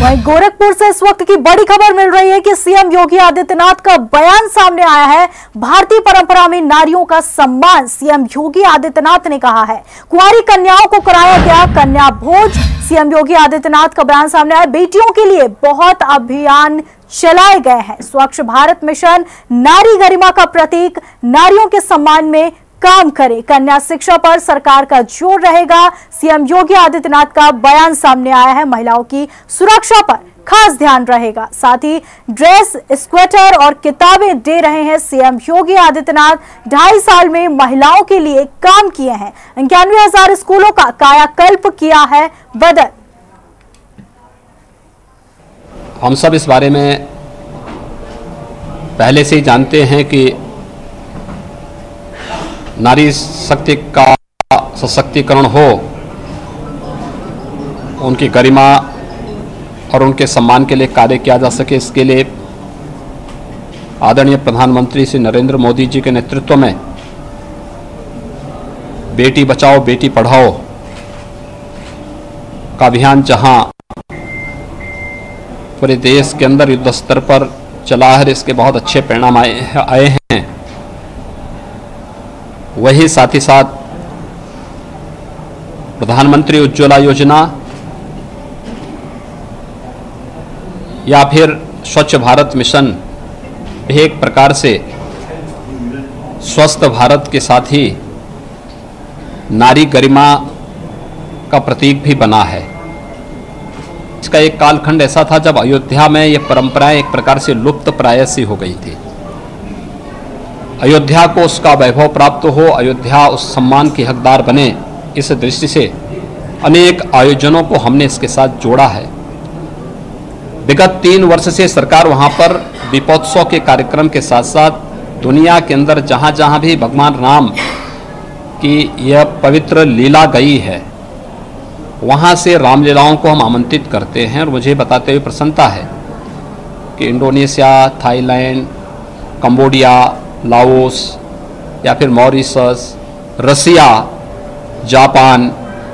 वहीं गोरखपुर से इस वक्त की बड़ी खबर मिल रही है कि सीएम योगी आदित्यनाथ का बयान सामने आया है। भारतीय परंपरा में नारियों का सम्मान सीएम योगी आदित्यनाथ ने कहा है। कुंवारी कन्याओं को कराया गया कन्या भोज। सीएम योगी आदित्यनाथ का बयान सामने आया। बेटियों के लिए बहुत अभियान चलाए गए हैं। स्वच्छ भारत मिशन नारी गरिमा का प्रतीक, नारियों के सम्मान में काम करे। कन्या शिक्षा पर सरकार का जोर रहेगा। सीएम योगी आदित्यनाथ का बयान सामने आया है। महिलाओं की सुरक्षा पर खास ध्यान रहेगा। साथ ही ड्रेस, स्वेटर और किताबें दे रहे हैं सीएम योगी आदित्यनाथ। 2.5 साल में महिलाओं के लिए काम किए हैं। 91,000 स्कूलों का कायाकल्प किया है बदल। हम सब इस बारे में पहले से ही जानते हैं कि नारी शक्ति का सशक्तिकरण हो, उनकी गरिमा और उनके सम्मान के लिए कार्य किया जा सके। इसके लिए आदरणीय प्रधानमंत्री श्री नरेंद्र मोदी जी के नेतृत्व में बेटी बचाओ बेटी पढ़ाओ का अभियान जहां पूरे देश के अंदर युद्ध स्तर पर चला है, इसके बहुत अच्छे परिणाम आए हैं। वही साथ ही साथ प्रधानमंत्री उज्ज्वला योजना या फिर स्वच्छ भारत मिशन एक प्रकार से स्वस्थ भारत के साथ ही नारी गरिमा का प्रतीक भी बना है। इसका एक कालखंड ऐसा था जब अयोध्या में ये परंपराएं एक प्रकार से लुप्त प्राय सी हो गई थी। अयोध्या को उसका वैभव प्राप्त हो, अयोध्या उस सम्मान की हकदार बने, इस दृष्टि से अनेक आयोजनों को हमने इसके साथ जोड़ा है। विगत 3 वर्ष से सरकार वहां पर दीपोत्सव के कार्यक्रम के साथ साथ दुनिया के अंदर जहां जहां भी भगवान राम की यह पवित्र लीला गई है, वहां से रामलीलाओं को हम आमंत्रित करते हैं। और मुझे बताते हुए प्रसन्नता है कि इंडोनेशिया, थाईलैंड, कंबोडिया, लाओस या फिर मॉरिशस, रसिया, जापान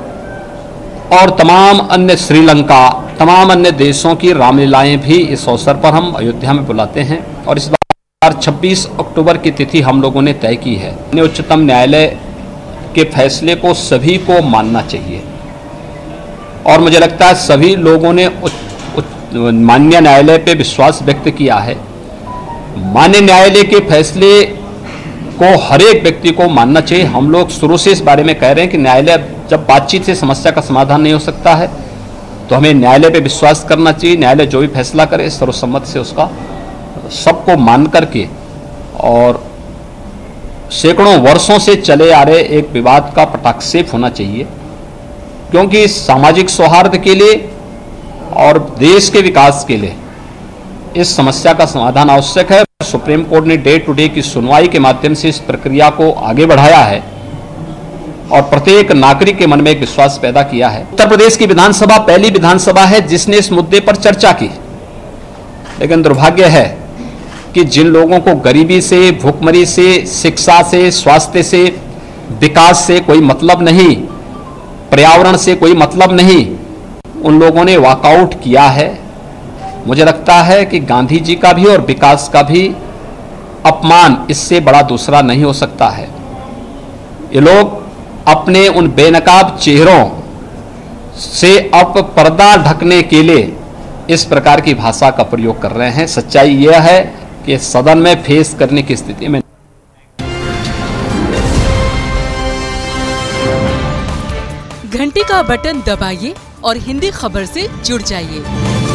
और तमाम अन्य, श्रीलंका, तमाम अन्य देशों की रामलीलाएं भी इस अवसर पर हम अयोध्या में बुलाते हैं। और इस बार 26 अक्टूबर की तिथि हम लोगों ने तय की है। उच्चतम न्यायालय के फैसले को सभी को मानना चाहिए और मुझे लगता है सभी लोगों ने माननीय न्यायालय पे विश्वास व्यक्त किया है। माननीय न्यायालय के फैसले को हर एक व्यक्ति को मानना चाहिए। हम लोग शुरू से इस बारे में कह रहे हैं कि न्यायालय जब बातचीत से समस्या का समाधान नहीं हो सकता है तो हमें न्यायालय पे विश्वास करना चाहिए। न्यायालय जो भी फैसला करे सर्वसम्मत से उसका सबको मान करके, और सैकड़ों वर्षों से चले आ रहे एक विवाद का पटाक्षेप होना चाहिए, क्योंकि सामाजिक सौहार्द के लिए और देश के विकास के लिए इस समस्या का समाधान आवश्यक है। सुप्रीम कोर्ट ने डे टू डे की सुनवाई के माध्यम से इस प्रक्रिया को आगे बढ़ाया है और प्रत्येक नागरिक के मन में एक विश्वास पैदा किया है। उत्तर प्रदेश की विधानसभा पहली विधानसभा है जिसने इस मुद्दे पर चर्चा की, लेकिन दुर्भाग्य है कि जिन लोगों को गरीबी से, भूखमरी से, शिक्षा से, स्वास्थ्य से, विकास से कोई मतलब नहीं, पर्यावरण से कोई मतलब नहीं, उन लोगों ने वॉकआउट किया है। मुझे लगता है कि गांधी जी का भी और विकास का भी अपमान इससे बड़ा दूसरा नहीं हो सकता है। ये लोग अपने उन बेनकाब चेहरों से अब पर्दा ढकने के लिए इस प्रकार की भाषा का प्रयोग कर रहे हैं। सच्चाई यह है कि सदन में फेस करने की स्थिति में घंटी का बटन दबाइए और हिंदी खबर से जुड़ जाइए।